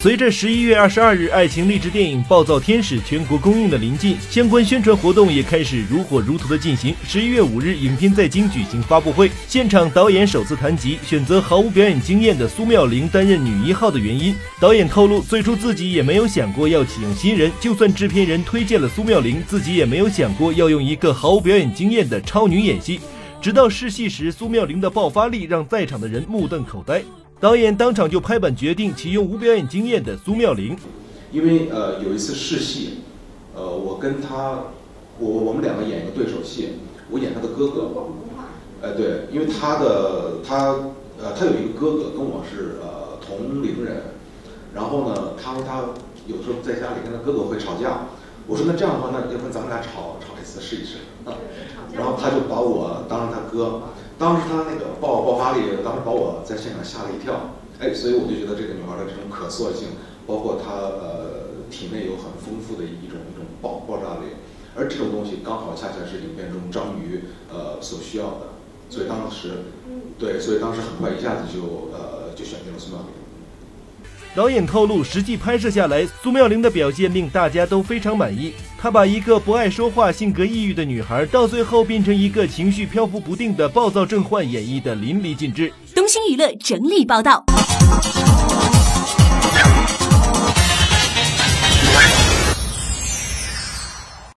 随着11月22日爱情励志电影《暴躁天使》全国公映的临近，相关宣传活动也开始如火如荼的进行。11月5日，影片在京举行发布会，现场导演首次谈及选择毫无表演经验的苏妙玲担任女1号的原因。导演透露，最初自己也没有想过要启用新人，就算制片人推荐了苏妙玲，自己也没有想过要用一个毫无表演经验的超女演戏。直到试戏时，苏妙玲的爆发力让在场的人目瞪口呆。导演当场就拍板决定启用无表演经验的苏妙玲， 因为有一次试戏，我跟他，我们两个演一个对手戏，我演他的哥哥，对，因为他有一个哥哥跟我是同龄人，然后呢，他说他有时候在家里跟他哥哥会吵架，我说那这样的话，那要不然咱们俩吵一次试一试啊，然后他就把我当成他哥。当时他那个爆发力，当时把我在现场吓了一跳，所以我就觉得这个女孩的这种可塑性，包括她体内有很丰富的一种爆炸力，而这种东西刚好恰恰是影片中章鱼所需要的，所以当时很快一下子就选定了苏妙玲。 导演透露，实际拍摄下来，苏妙玲的表现令大家都非常满意。她把一个不爱说话、性格抑郁的女孩，到最后变成一个情绪漂浮不定的暴躁症患，演绎的淋漓尽致。 东星娱乐整理报道。